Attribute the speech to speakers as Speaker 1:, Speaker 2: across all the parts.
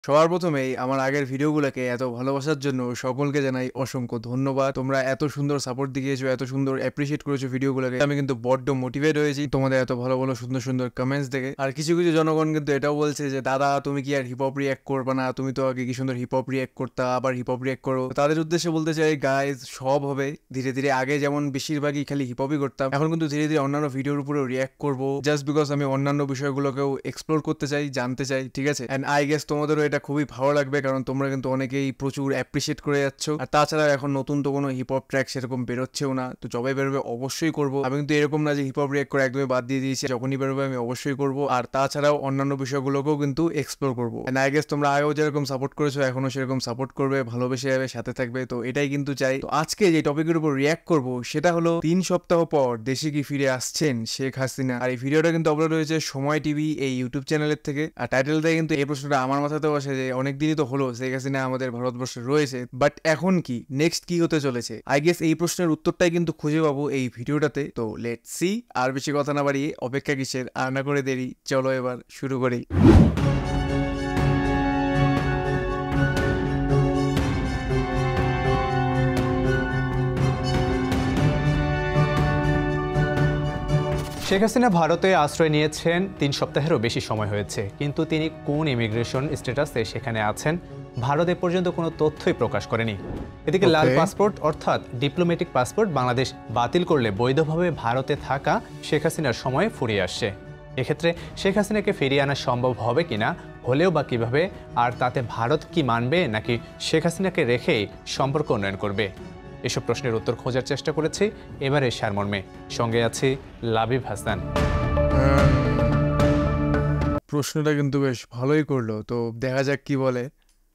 Speaker 1: সবার প্রথমেই আমার আগের ভিডিওগুলোকে এত ভালোবাসার জন্য সকলকে জানাই অসংখ্য ধন্যবাদ। তোমরা এত সুন্দর সাপোর্ট দিয়েছো, এত সুন্দর অ্যাপ্রিশিয়েট করেছো ভিডিওগুলোকে। আমি কিন্তু বড্ড মোটিভেট হয়েছি তোমাদের এত ভালো ভালো সুন্দর সুন্দর কমেন্টস দেখে। আর কিছু কিছু জনগণ কিন্তু এটাও বলছে যে দাদা তুমি কি আর হিপ হপ রিঅ্যাক্ট করবে না? তুমি তো আগে কি সুন্দর হিপ হপ রিঅ্যাক্ট করতা, আবার হিপ হপ রিঅ্যাক্ট করো। তাদের উদ্দেশ্যে বলতে চাই গাইজ, সব হবে ধীরে ধীরে। আগে যেমন বেশিরভাগই খালি হিপ হপই করতাম, এখন কিন্তু ধীরে ধীরে অন্যান্য ভিডিওর উপরেও রিঅ্যাক্ট করবো, জাস্ট বিকজ আমি অন্যান্য বিষয়গুলোকেও এক্সপ্লোর করতে চাই, জানতে চাই, ঠিক আছে? অ্যান্ড আই গেস তোমাদেরও এটা খুবই ভালো লাগবে, কারণ তোমরা কিন্তু অনেকেই প্রচুর অ্যাপ্রিশিয়েট করে যাচ্ছ। আর তাছাড়া এখন নতুন তো কোনো হিপ হপ ট্র্যাক সেরকম বেরোচ্ছেও না, তো যবে বেরোবে অবশ্যই করবো। আমি কিন্তু এরকম না যে হিপ হপ রিঅ্যাক্ট করে একদমই বাদ দিয়ে দিয়েছি, যখনই বেরোবে আমি অবশ্যই করবো। আর তাছাড়াও অন্যান্য বিষয়গুলোকেও কিন্তু এক্সপ্লোর করবো। এন্ড আই গেস তোমরা আগেও যেরকম সাপোর্ট করেছো এখনো সেরকম সাপোর্ট করবে, ভালোবেসে যাবে, সাথে থাকবে, তো এটাই কিন্তু চাই। তো আজকে যে টপিকের উপর রিঅ্যাক্ট করবো সেটা হলো 3 সপ্তাহ পর দেশে কি ফিরে আসছেন শেখ হাসিনা। আর এই ভিডিওটা কিন্তু আপলোড হয়েছে সময় টিভি এই ইউটিউব চ্যানেলের থেকে। আর টাইটেলটা কিন্তু এই প্রশ্নটা আমার মাথাতেও আসে যে অনেকদিনই তো হলো শেখ হাসিনা আমাদের ভারতবর্ষে রয়েছে, বাট এখন কি, নেক্সট কি হতে চলেছে? আই গেস এই প্রশ্নের উত্তরটাই কিন্তু খুঁজে পাবো এই ভিডিওটাতে। তো লেটস সি। আর বেশি কথা না বাড়িয়ে অপেক্ষা কিসের, আর না করে দেরি, চলো এবার শুরু করি।
Speaker 2: শেখ হাসিনা ভারতে আশ্রয় নিয়েছেন 3 সপ্তাহেরও বেশি সময় হয়েছে, কিন্তু তিনি কোন ইমিগ্রেশন স্ট্যাটাসে সেখানে আছেন ভারত এ পর্যন্ত কোনো তথ্যই প্রকাশ করেনি। এদিকে লাল পাসপোর্ট অর্থাৎ ডিপ্লোম্যাটিক পাসপোর্ট বাংলাদেশ বাতিল করলে বৈধভাবে ভারতে থাকা শেখ হাসিনার সময় ফুরিয়ে আসছে। এক্ষেত্রে শেখ হাসিনাকে ফিরিয়ে আনা সম্ভব হবে কিনা, হলেও বা কিভাবে, আর তাতে ভারত কি মানবে নাকি শেখ হাসিনাকে রেখেই সম্পর্ক উন্নয়ন করবে? এসব প্রশ্নের উত্তর খোঁজার চেষ্টা করেছি এবারে সারমর্মে। সঙ্গে আছি লাবিব হাসান।
Speaker 1: প্রশ্নটা কিন্তু বেশ ভালোই করলো, তো দেখা যাক কি বলে।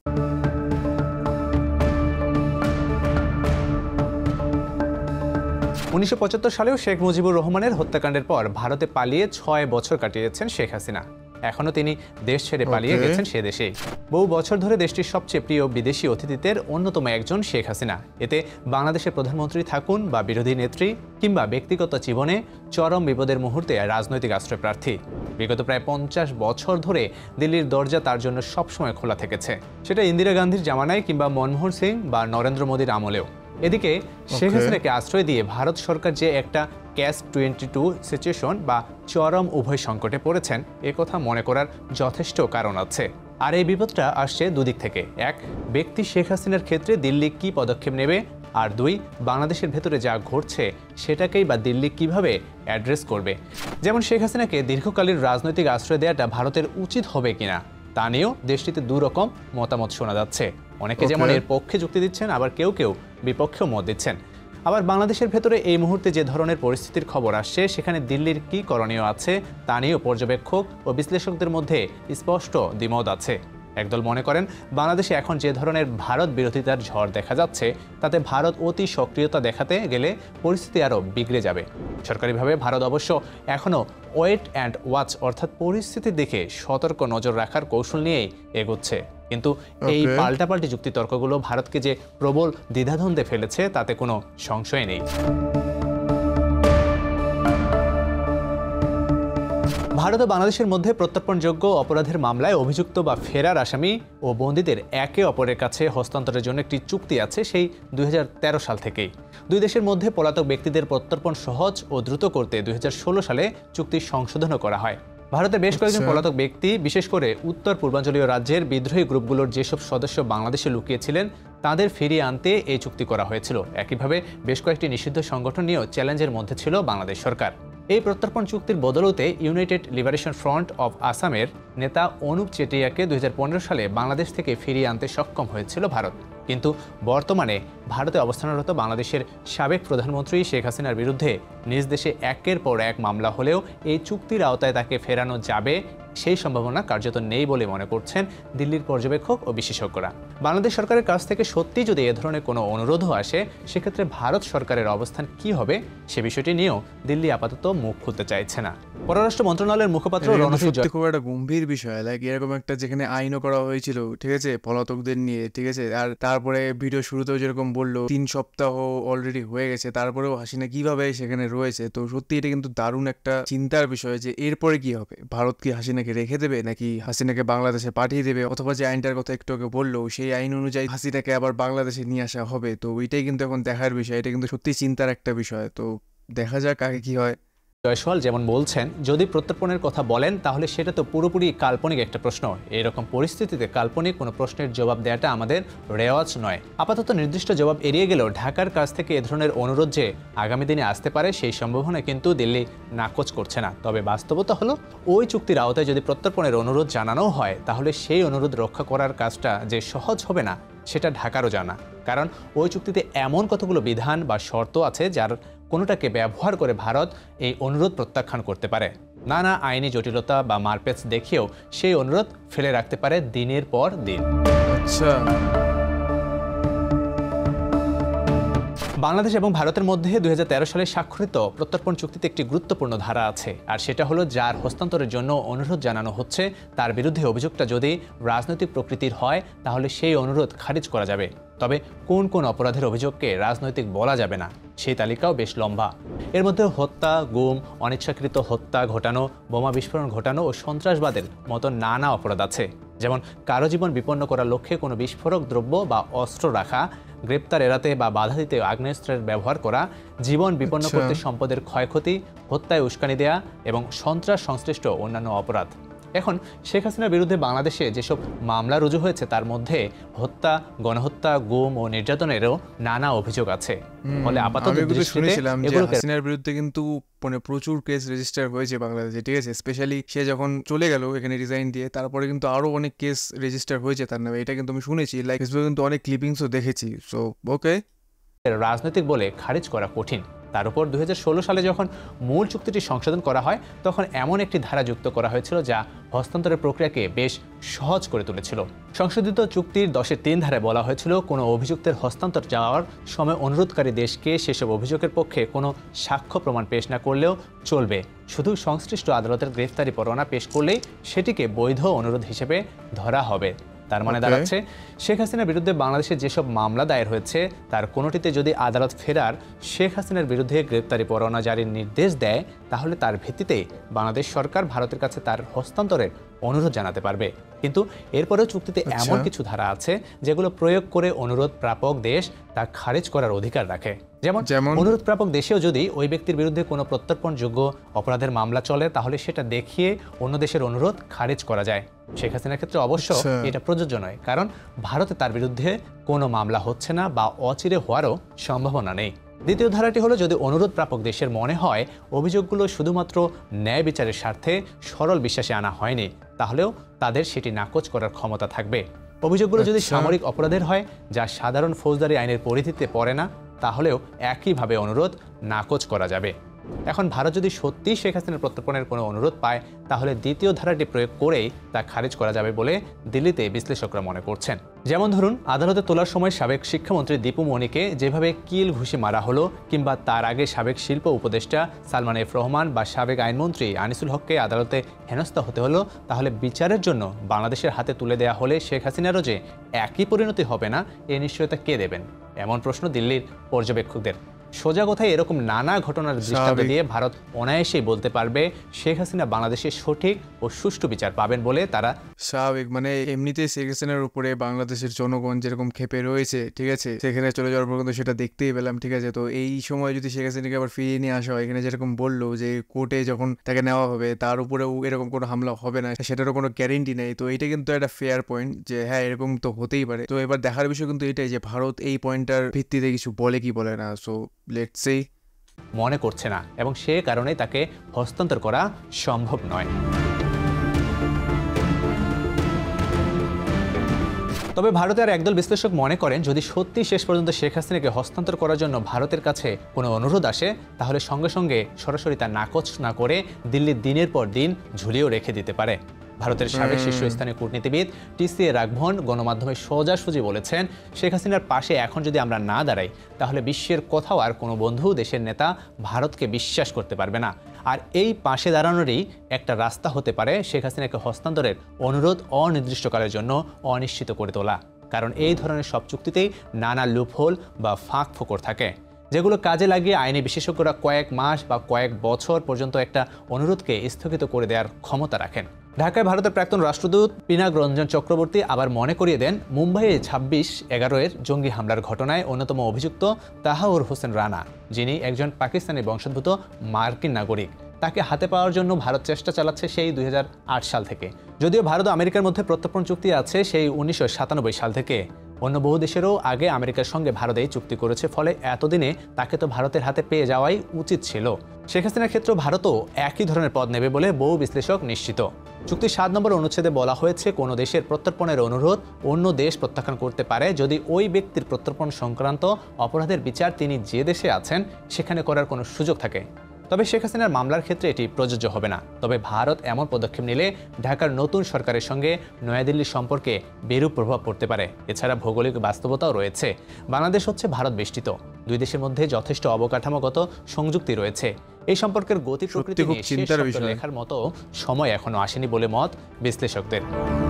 Speaker 2: 1975 সালেও শেখ মুজিবুর রহমানের হত্যাকাণ্ডের পর ভারতে পালিয়ে 6 বছর কাটিয়েছেন শেখ হাসিনা। এখনও তিনি দেশ ছেড়ে পালিয়ে গেছেন সে দেশেই। বহু বছর ধরে দেশটির সবচেয়ে প্রিয় বিদেশি অতিথিদের অন্যতম একজন শেখ হাসিনা। এতে বাংলাদেশের প্রধানমন্ত্রী থাকুন বা বিরোধী নেত্রী কিংবা ব্যক্তিগত জীবনে চরম বিপদের মুহূর্তে রাজনৈতিক আশ্রয় প্রার্থী। বিগত প্রায় 50 বছর ধরে দিল্লির দরজা তার জন্য সবসময় খোলা থেকেছে, সেটা ইন্দিরা গান্ধীর জামানায় কিংবা মনমোহন সিং বা নরেন্দ্র মোদীর আমলেও। এদিকে শেখ হাসিনাকে আশ্রয় দিয়ে ভারত সরকার যে একটা ক্যাচ 22 সিচুয়েশন বা চরম উভয় সংকটে পড়েছেন, এ কথা মনে করার যথেষ্ট কারণ আছে। আর এই বিপদটা আসছে দুদিক থেকে। এক, ব্যক্তি শেখ হাসিনার ক্ষেত্রে দিল্লি কি পদক্ষেপ নেবে, আর 2, বাংলাদেশের ভেতরে যা ঘটছে সেটাকেই বা দিল্লি কিভাবে অ্যাড্রেস করবে। যেমন শেখ হাসিনাকে দীর্ঘকালীন রাজনৈতিক আশ্রয় দেওয়াটা ভারতের উচিত হবে কিনা তা নিয়েও দেশটিতে দুরকম মতামত শোনা যাচ্ছে। অনেকে যেমন এর পক্ষে যুক্তি দিচ্ছেন, আবার কেউ কেউ বিপক্ষেও মত দিচ্ছেন। আবার বাংলাদেশের ভেতরে এই মুহূর্তে যে ধরনের পরিস্থিতির খবর আসছে, সেখানে দিল্লির কি করণীয় আছে তা নিয়েও পর্যবেক্ষক ও বিশ্লেষকদের মধ্যে স্পষ্ট দ্বিমত আছে। একদল মনে করেন বাংলাদেশে এখন যে ধরনের ভারত বিরোধিতার ঝড় দেখা যাচ্ছে, তাতে ভারত অতি সক্রিয়তা দেখাতে গেলে পরিস্থিতি আরও বিগড়ে যাবে। সরকারিভাবে ভারত অবশ্য এখনও ওয়েট অ্যান্ড ওয়াচ অর্থাৎ পরিস্থিতির দিকে সতর্ক নজর রাখার কৌশল নিয়েই এগোচ্ছে। কিন্তু এই পাল্টাপাল্টি যুক্তিতর্কগুলো ভারতকে যে প্রবল দ্বিধাদ্বন্দ্বে ফেলেছে তাতে কোনো সংশয় নেই। ভারত ও বাংলাদেশের মধ্যে প্রত্যর্পণযোগ্য অপরাধের মামলায় অভিযুক্ত বা ফেরার আসামি ও বন্দীদের একে অপরের কাছে হস্তান্তরের জন্য একটি চুক্তি আছে সেই 2013 সাল থেকেই। দুই দেশের মধ্যে পলাতক ব্যক্তিদের প্রত্যর্পণ সহজ ও দ্রুত করতে 2016 সালে চুক্তি সংশোধনও করা হয়। ভারতের বেশ কয়েকজন পলাতক ব্যক্তি, বিশেষ করে উত্তর পূর্বাঞ্চলীয় রাজ্যের বিদ্রোহী গ্রুপগুলোর যেসব সদস্য বাংলাদেশে লুকিয়েছিলেন তাদের ফিরিয়ে আনতে এই চুক্তি করা হয়েছিল। একইভাবে বেশ কয়েকটি নিষিদ্ধ সংগঠন নিয়েও চ্যালেঞ্জের মধ্যে ছিল বাংলাদেশ সরকার। এই প্রত্যর্পণ চুক্তির বদৌলতে ইউনাইটেড লিবারেশন ফ্রন্ট অফ আসামের নেতা অনুপ চেটিয়াকে 2015 সালে বাংলাদেশ থেকে ফিরিয়ে আনতে সক্ষম হয়েছিল ভারত। কিন্তু বর্তমানে ভারতে অবস্থানরত বাংলাদেশের সাবেক প্রধানমন্ত্রী শেখ হাসিনার বিরুদ্ধে নিজ দেশে একের পর এক মামলা হলেও এই চুক্তির আওতায় তাকে ফেরানো যাবে সেই সম্ভাবনা কার্যত নেই বলে মনে করছেন দিল্লির পর্যবেক্ষক ও বিশেষজ্ঞরা। বাংলাদেশ সরকারের কাছ থেকে সত্যি যদি এ ধরনের কোনো অনুরোধও আসে, সেক্ষেত্রে ভারত সরকারের অবস্থান কি হবে সে বিষয়টি নিয়েও দিল্লি আপাতত মুখ খুলতে চাইছে না। পররাষ্ট্র মন্ত্রণালয়ের মুখপাত্র
Speaker 1: রণধীর, খুব একটা গম্ভীর বিষয়, লাইক এরকম একটা যেখানে আইনও করা হয়েছিল, ঠিক আছে, পলাতকদের নিয়ে, ঠিক আছে, আর তারপরে ভিডিও শুরুতেও যেরকম বললো 3 সপ্তাহ অলরেডি হয়ে গেছে, তারপরেও হাসিনা কিভাবে সেখানে রয়েছে। তো সত্যি এটা কিন্তু দারুণ একটা চিন্তার বিষয় যে এরপরে কি হবে, ভারত কি হাসিনাকে হাসিনাকে রেখে দেবে নাকি হাসিনাকে বাংলাদেশে পাঠিয়ে দেবে, অথবা যে আইনটার কথা একটু আগে বললো সেই আইন অনুযায়ী হাসিনাকে আবার বাংলাদেশে নিয়ে আসা হবে। তো ওইটাই কিন্তু এখন দেখার বিষয়, এটা কিন্তু সত্যি চিন্তার একটা বিষয়। তো দেখা যাক আগে কি হয়।
Speaker 2: জয়সওয়াল যেমন বলছেন, যদি প্রত্যর্পণের কথা বলেন তাহলে সেটা তো পুরোপুরি কাল্পনিক একটা প্রশ্ন। এরকম পরিস্থিতিতে কাল্পনিক কোনো প্রশ্নের জবাব দেওয়াটা আমাদের রেওয়াজ নয়। আপাতত নির্দিষ্ট জবাব এড়িয়ে গেলেও ঢাকার কাছ থেকে এ ধরনের অনুরোধ যে আগামী দিনে আসতে পারে সেই সম্ভাবনা কিন্তু দিল্লি নাকচ করছে না। তবে বাস্তবতা হলো, ওই চুক্তির আওতায় যদি প্রত্যর্পণের অনুরোধ জানানো হয় তাহলে সেই অনুরোধ রক্ষা করার কাজটা যে সহজ হবে না সেটা ঢাকারও জানা। কারণ ওই চুক্তিতে এমন কতগুলো বিধান বা শর্ত আছে যার কোনোটাকে ব্যবহার করে ভারত এই অনুরোধ প্রত্যাখ্যান করতে পারে। নানা আইনি জটিলতা বা মারপ্যাচ দেখিয়েও সেই অনুরোধ ফেলে রাখতে পারে দিনের পর দিন।
Speaker 1: আচ্ছা,
Speaker 2: বাংলাদেশ এবং ভারতের মধ্যে 2013 সালে স্বাক্ষরিত প্রত্যর্পণ চুক্তিতে একটি গুরুত্বপূর্ণ ধারা আছে, আর সেটা হলো যার হস্তান্তরের জন্য অনুরোধ জানানো হচ্ছে তার বিরুদ্ধে অভিযোগটা যদি রাজনৈতিক প্রকৃতির হয় তাহলে সেই অনুরোধ খারিজ করা যাবে। তবে কোন কোন অপরাধের অভিযোগকে রাজনৈতিক বলা যাবে না সেই তালিকাও বেশ লম্বা। এর মধ্যে হত্যা, গুম, অনিচ্ছাকৃত হত্যা ঘটানো, বোমা বিস্ফোরণ ঘটানো ও সন্ত্রাসবাদের মতো নানা অপরাধ আছে। যেমন কারো জীবন বিপন্ন করার লক্ষ্যে কোনো বিস্ফোরক দ্রব্য বা অস্ত্র রাখা, গ্রেপ্তার এড়াতে বা বাধা দিতে আগ্নেয়াস্ত্রের ব্যবহার করা, জীবন বিপন্ন করতে সম্পদের ক্ষয়ক্ষতি, হত্যায় উস্কানি দেয়া এবং সন্ত্রাস সংশ্লিষ্ট অন্যান্য অপরাধ। এখন শেখ হাসিনার বিরুদ্ধে বাংলাদেশে যেসব মামলা রুজু হয়েছে তার মধ্যে হত্যা, গণহত্যা, গুম ও নির্যাতনেরও নানা অভিযোগ আছে। ফলে আপাতত
Speaker 1: শুনেছিলাম যে হাসিনার বিরুদ্ধে কিন্তু মানে প্রচুর কেস রেজিস্টার হয়েছে বাংলাদেশে, ঠিক আছে। স্পেশালি সে যখন চলে গেল এখানে রিজাইন দিয়ে, তারপরে কিন্তু আরো অনেক কেস রেজিস্টার হয়েছে তার নামে, এটা কিন্তু আমি শুনেছি, লাইক ফেসবুকে কিন্তু অনেক ক্লিপিংসও দেখেছি। সো ওকে,
Speaker 2: রাজনৈতিক বলে খারিজ করা কঠিন। তার উপর 2016 সালে যখন মূল চুক্তিটি সংশোধন করা হয় তখন এমন একটি ধারা যুক্ত করা হয়েছিল যা হস্তান্তরের প্রক্রিয়াকে বেশ সহজ করে তুলেছিল। সংশোধিত চুক্তির 10-3 ধারায় বলা হয়েছিল, কোনো অভিযুক্তের হস্তান্তর যাওয়ার সময় অনুরোধকারী দেশকে সেসব অভিযোগের পক্ষে কোনো সাক্ষ্য প্রমাণ পেশ না করলেও চলবে, শুধু সংশ্লিষ্ট আদালতের গ্রেফতারি পরোয়ানা পেশ করলেই সেটিকে বৈধ অনুরোধ হিসেবে ধরা হবে। তার মানে দাঁড়াচ্ছে, শেখ হাসিনার বিরুদ্ধে বাংলাদেশে যেসব মামলা দায়ের হয়েছে তার কোনোটিতে যদি আদালত ফেরার শেখ হাসিনার বিরুদ্ধে গ্রেপ্তারি পরোয়ানা জারির নির্দেশ দেয় তাহলে তার ভিত্তিতে বাংলাদেশ সরকার ভারতের কাছে তার হস্তান্তরের অনুরোধ জানাতে পারবে। কিন্তু এরপরেও চুক্তিতে এমন কিছু ধারা আছে যেগুলো প্রয়োগ করে অনুরোধ প্রাপক দেশ তা খারিজ করার অধিকার রাখে। যেমন অনুরোধ প্রাপক দেশেও যদি ওই ব্যক্তির বিরুদ্ধে কোনো প্রত্যর্পণযোগ্য অপরাধের মামলা চলে তাহলে সেটা দেখিয়ে অন্য দেশের অনুরোধ খারিজ করা যায়। শেখ হাসিনার ক্ষেত্রে অবশ্য এটা প্রযোজ্য নয়, কারণ ভারতে তার বিরুদ্ধে কোনো মামলা হচ্ছে না বা অচিরে হওয়ারও সম্ভাবনা নেই। দ্বিতীয় ধারাটি হলো, যদি অনুরোধ প্রাপক দেশের মনে হয় অভিযোগগুলো শুধুমাত্র ন্যায় বিচারের স্বার্থে সরল বিশ্বাসে আনা হয়নি তাহলেও তাদের সেটি নাকচ করার ক্ষমতা থাকবে। অভিযোগগুলো যদি সামরিক অপরাধের হয় যা সাধারণ ফৌজদারি আইনের পরিধিতে পড়ে না তাহলেও একইভাবে অনুরোধ নাকচ করা যাবে। এখন ভারত যদি সত্যি শেখ হাসিনার প্রত্যর্পণের কোনো অনুরোধ পায় তাহলে দ্বিতীয় ধারাটি প্রয়োগ করেই তা খারিজ করা যাবে বলে দিল্লিতে বিশ্লেষকরা মনে করছেন। যেমন ধরুন, আদালতে তোলার সময় সাবেক শিক্ষামন্ত্রী দীপু মনিকে যেভাবে কিল ঘুষি মারা হলো, কিংবা তার আগে সাবেক শিল্প উপদেষ্টা সালমান এফ রহমান বা সাবেক আইনমন্ত্রী আনিসুল হককে আদালতে হেনস্থা হতে হলো, তাহলে বিচারের জন্য বাংলাদেশের হাতে তুলে দেওয়া হলে শেখ হাসিনারও যে একই পরিণতি হবে না এ নিশ্চয়তা কে দেবেন? এমন প্রশ্ন দিল্লির পর্যবেক্ষকদের। সোজা কথায় এরকম নানা ঘটনার দৃষ্টান্ত দিয়ে ভারত অনায়াসেই বলতে পারবে শেখ হাসিনা বাংলাদেশের সঠিক ও সুষ্ঠু বিচার পাবেন বলে তারা
Speaker 1: স্বাভাবিক। মানে এমনিতেই শেখ হাসিনার উপরে বাংলাদেশের জনগণ যেরকম ক্ষেপে রয়েছে, ঠিক আছে, সেখানে চলে যাওয়ার পর কিন্তু সেটা দেখতেই পেলাম, ঠিক আছে। তো এই সময় যদি শেখ হাসিনাকে আবার ফিরিয়ে নিয়ে আসা হয়, এখানে যেরকম বললো যে কোর্টে যখন তাকে নেওয়া হবে তার উপরেও এরকম কোনো হামলা হবে না, সেটারও কোনো গ্যারেন্টি নেই। তো এটা কিন্তু একটা ফেয়ার পয়েন্ট যে হ্যাঁ এরকম তো হতেই পারে। তো এবার দেখার বিষয় কিন্তু এটাই যে ভারত এই পয়েন্টটার ভিত্তিতে কিছু বলে কি বলে না। So let's see.
Speaker 2: মনে করছে না এবং সে কারণে তাকে হস্তান্তর করা সম্ভব নয়। তবে ভারতের একদল বিশ্লেষক মনে করেন, যদি সত্যি শেষ পর্যন্ত শেখ হাসিনাকে হস্তান্তর করার জন্য ভারতের কাছে কোনো অনুরোধ আসে তাহলে সঙ্গে সঙ্গে সরাসরি তা নাকচ না করে দিল্লি দিনের পর দিন ঝুলিয়েও রেখে দিতে পারে। ভারতের সাবেক শীর্ষস্থানীয় কূটনীতিবিদ টিসিএ রাঘভন গণমাধ্যমে সোজাসুজি বলেছেন, শেখ হাসিনার পাশে এখন যদি আমরা না দাঁড়াই তাহলে বিশ্বের কোথাও আর কোনো বন্ধু দেশের নেতা ভারতকে বিশ্বাস করতে পারবে না। আর এই পাশে দাঁড়ানোরই একটা রাস্তা হতে পারে শেখ হাসিনাকে হস্তান্তরের অনুরোধ অনির্দিষ্টকালের জন্য অনিশ্চিত করে তোলা। কারণ এই ধরনের সব চুক্তিতেই নানা লুপহোল বা ফাঁক ফোকর থাকে, যেগুলো কাজে লাগিয়ে আইনি বিশেষজ্ঞরা কয়েক মাস বা কয়েক বছর পর্যন্ত একটা অনুরোধকে স্থগিত করে দেওয়ার ক্ষমতা রাখেন। ঢাকায় ভারতের প্রাক্তন রাষ্ট্রদূত পিনাক রঞ্জন চক্রবর্তী আবার মনে করিয়ে দেন মুম্বাইয়ে 26/11-এর জঙ্গি হামলার ঘটনায় অন্যতম অভিযুক্ত তাহাউর হোসেন রানা, যিনি একজন পাকিস্তানি বংশোদ্ভূত মার্কিন নাগরিক। তাকে হাতে পাওয়ার জন্য ভারত চেষ্টা চালাচ্ছে সেই 2008 সাল থেকে। যদিও ভারত ও আমেরিকার মধ্যে প্রত্যর্পণ চুক্তি আছে সেই 1997 সাল থেকে। অন্য বহু দেশেরও আগে আমেরিকার সঙ্গে ভারত এই চুক্তি করেছে, ফলে এতদিনে তাকে তো ভারতের হাতে পেয়ে যাওয়াই উচিত ছিল। শেখ হাসিনার ক্ষেত্রে ভারতও একই ধরনের পদ নেবে বলে বহু বিশ্লেষক নিশ্চিত। চুক্তির 7 নম্বর অনুচ্ছেদে বলা হয়েছে, কোনো দেশের প্রত্যর্পণের অনুরোধ অন্য দেশ প্রত্যাখ্যান করতে পারে যদি ওই ব্যক্তির প্রত্যর্পণ সংক্রান্ত অপরাধের বিচার তিনি যে দেশে আছেন সেখানে করার কোনো সুযোগ থাকে। তবে শেখ হাসিনার মামলার ক্ষেত্রে এটি প্রযোজ্য হবে না। তবে ভারত এমন পদক্ষেপ নিলে ঢাকার নতুন সরকারের সঙ্গে নয়াদিল্লির সম্পর্কে বিরূপ প্রভাব পড়তে পারে। এছাড়া ভৌগোলিক বাস্তবতাও রয়েছে। বাংলাদেশ হচ্ছে ভারত বেষ্টিত। দুই দেশের মধ্যে যথেষ্ট অবকাঠামোগত সংযুক্তি রয়েছে। এই সম্পর্কের গতি প্রকৃতি নিয়ে লেখার মতো সময় এখনো আসেনি বলে মত বিশ্লেষকদের।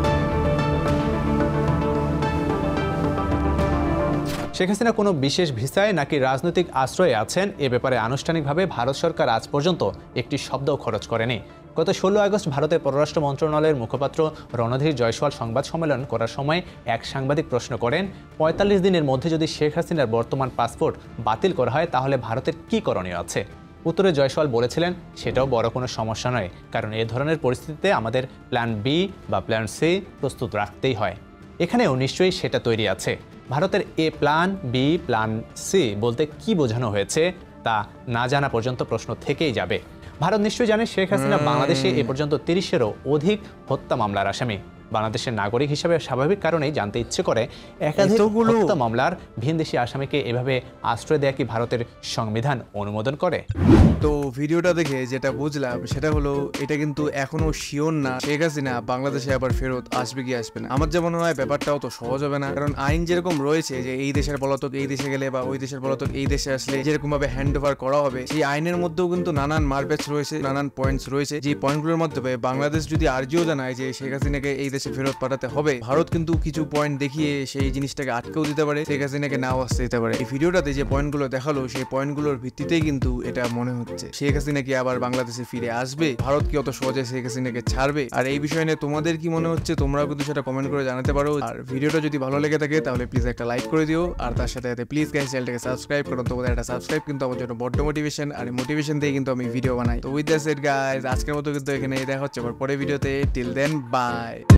Speaker 2: শেখ হাসিনা কোনো বিশেষ ভিসায় নাকি রাজনৈতিক আশ্রয়ে আছেন এ ব্যাপারে আনুষ্ঠানিকভাবে ভারত সরকার আজ পর্যন্ত একটি শব্দও খরচ করেনি। গত 16 আগস্ট ভারতের পররাষ্ট্র মন্ত্রণালয়ের মুখপাত্র রণধীর জয়সওয়াল সংবাদ সম্মেলন করার সময় এক সাংবাদিক প্রশ্ন করেন, 45 দিনের মধ্যে যদি শেখ হাসিনার বর্তমান পাসপোর্ট বাতিল করা হয় তাহলে ভারতের কী করণীয় আছে? উত্তরে জয়সওয়াল বলেছিলেন, সেটাও বড় কোনো সমস্যা নয়, কারণ এ ধরনের পরিস্থিতিতে আমাদের প্ল্যান বি বা প্ল্যান সি প্রস্তুত রাখতেই হয়। এখানেও নিশ্চয়ই সেটা তৈরি আছে। ভারতের এ প্ল্যান বি প্ল্যান সি বলতে কি বোঝানো হয়েছে তা না জানা পর্যন্ত প্রশ্ন থেকেই যাবে। ভারত নিশ্চয়ই জানে শেখ হাসিনা বাংলাদেশে এ পর্যন্ত 30-এরও অধিক হত্যা মামলার আসামি। বাংলাদেশের নাগরিক হিসেবে স্বাভাবিক কারণেই জানতে ইচ্ছে করে, একাধিক হত্যা মামলার ভিনদেশি আসামিকে এভাবে আশ্রয় দেয়া কি ভারতের সংবিধান অনুমোদন করে?
Speaker 1: তো ভিডিওটা দেখে যেটা বুঝলাম সেটা হলো, এটা কিন্তু এখনো শিওর না শেখ হাসিনা বাংলাদেশে আবার ফেরত আসবে কি আসবে না। আমার যেমন হয় ব্যাপারটাও তো সহজ হবে না, কারণ আইন যেরকম রয়েছে যে এই দেশের পলাতক এই দেশে গেলে বা ওই দেশের পলাতক এই দেশে আসলে যেরকম ভাবে হ্যান্ড ওভার করা হবে, সেই আইনের মধ্যেও কিন্তু নানান মারপ্যাচ রয়েছে, নানান পয়েন্টস রয়েছে। যে পয়েন্টগুলোর মাধ্যমে বাংলাদেশ যদি আর্জিও জানায় যে শেখ হাসিনাকে এই দেশে ফেরত পাঠাতে হবে, ভারত কিন্তু কিছু পয়েন্ট দেখিয়ে সেই জিনিসটাকে আটকেও দিতে পারে, শেখ হাসিনাকে নাও আসতে দিতে পারে। এই ভিডিওটাতে যে পয়েন্টগুলো দেখালো সেই পয়েন্টগুলোর ভিত্তিতেই কিন্তু এটা মনে হচ্ছে শেখ হাসিনা কি আবার বাংলাদেশে ফিরে আসবে, ভারত কি অত সহজে শেখ হাসিনাকে ছাড়বে। আর এই বিষয় নিয়ে তোমাদের কি মনে হচ্ছে তোমরাও কিন্তু সেটা কমেন্ট করে জানাতে পারো। আর ভিডিওটা যদি ভালো লেগে থাকে তাহলে প্লিজ একটা লাইক করে দিও, আর তার সাথে সাথে প্লিজ গাইস চ্যানেলটাকে সাবস্ক্রাইব করো। তোমাদের একটা সাবস্ক্রাইব কিন্তু আমার জন্য বড় মোটিভেশন, আর মোটিভেশন দিয়ে কিন্তু আমি ভিডিও বানাই। তো উইথ দ্যাট সেড গাইস, আজকের মতো কিন্তু এখানে দেখা হচ্ছে আবার পরের ভিডিওতে। Till then by.